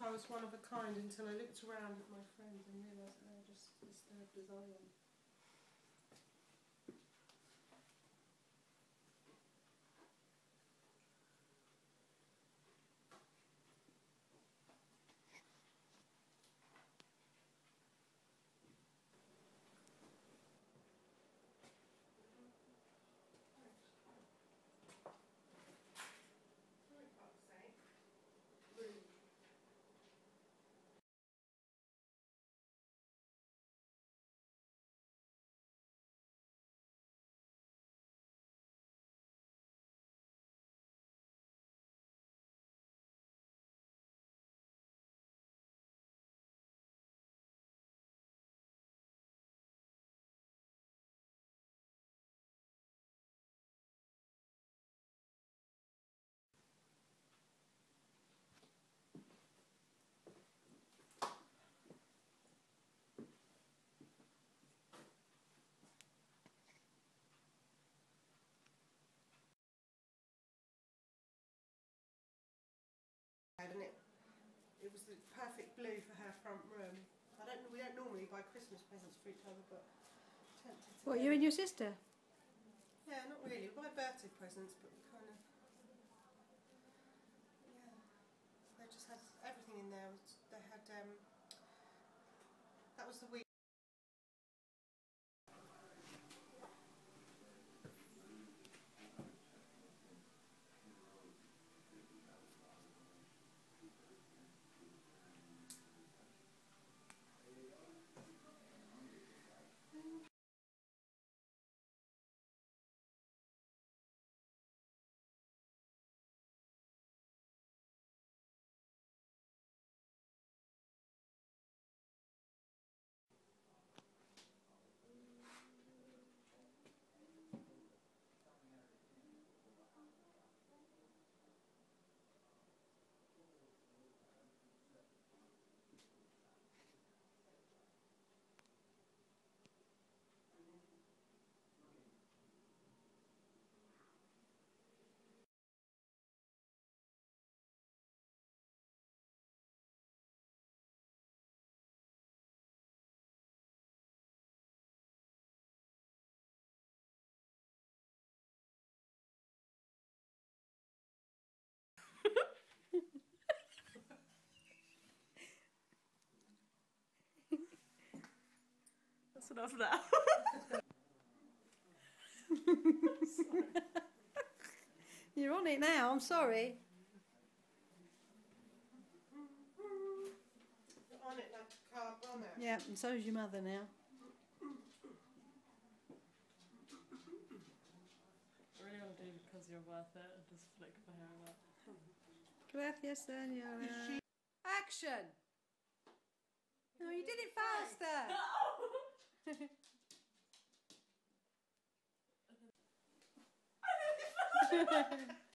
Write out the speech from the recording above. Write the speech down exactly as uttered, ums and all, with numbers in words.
I was one of a kind until I looked around at my friends and realised that they just disturbed as I am. And it, it was the perfect blue for her front room. I don't. We don't normally buy Christmas presents for each other, but tempted to. What, you and your sister? Yeah, not really. We buy birthday presents, but we kind of. Yeah, they just had everything in there. They had. Um, that was the week. That's enough now. You're on it now, I'm sorry. You're on it like a car bonnet. Yeah, and so's your mother now. I really want to do because you're worth it and just flick my hair out. Gracias, señora. Action! No, you did it faster! No!